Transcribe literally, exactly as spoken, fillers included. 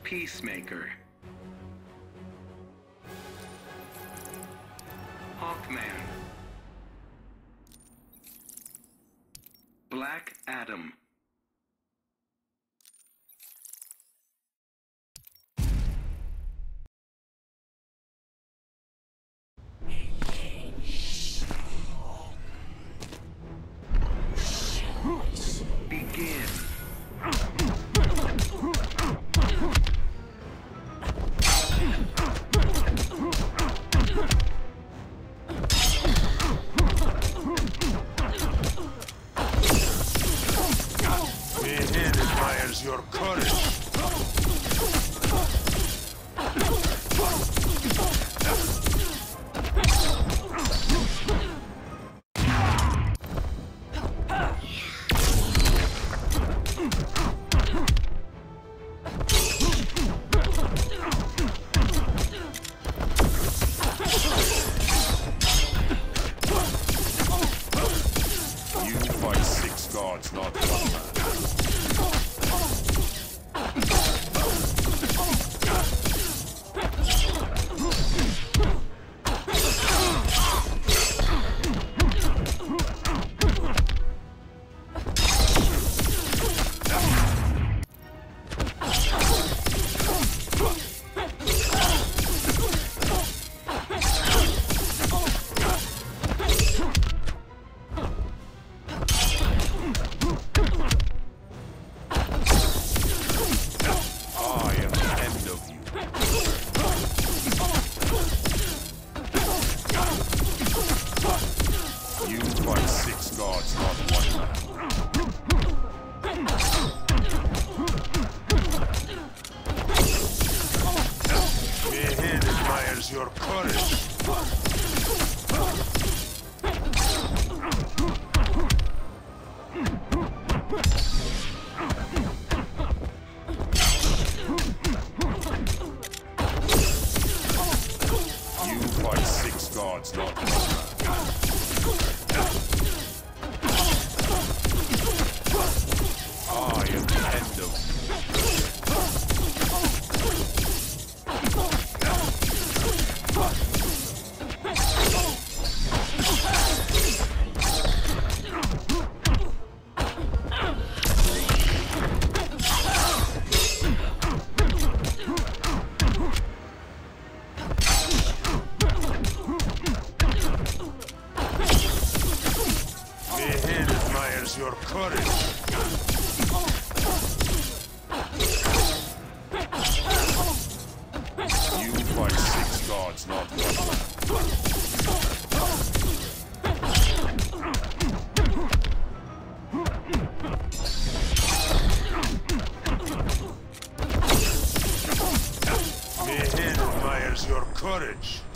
Peacemaker. Hawkman. Black Adam. Begin. Man admires your courage. You fight six gods, not one man. You fight six gods, not one man. Man admires your courage. You fight six gods, not one man. I am the end of Man admires your courage. You fight six gods, not one man. Man admires your courage.